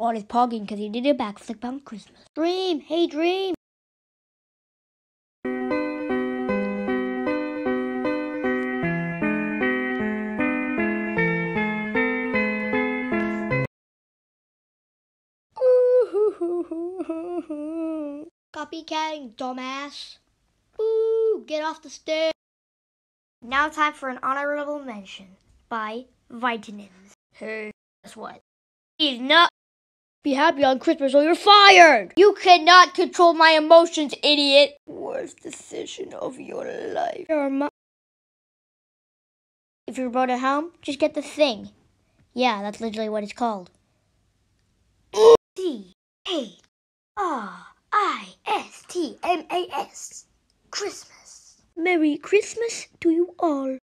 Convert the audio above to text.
all his pogging because he did a backflip on Christmas. Dream! Hey, Dream! Copycatting, dumbass. Ooh, get off the stairs. Now time for an honorable mention by Vitamins. Hey, guess what? He's not. Be happy on Christmas or you're fired! You cannot control my emotions, idiot! Worst decision of your life. If you're bored at home, just get the thing. Yeah, that's literally what it's called. CHRISTMAS. Christmas. Merry Christmas to you all.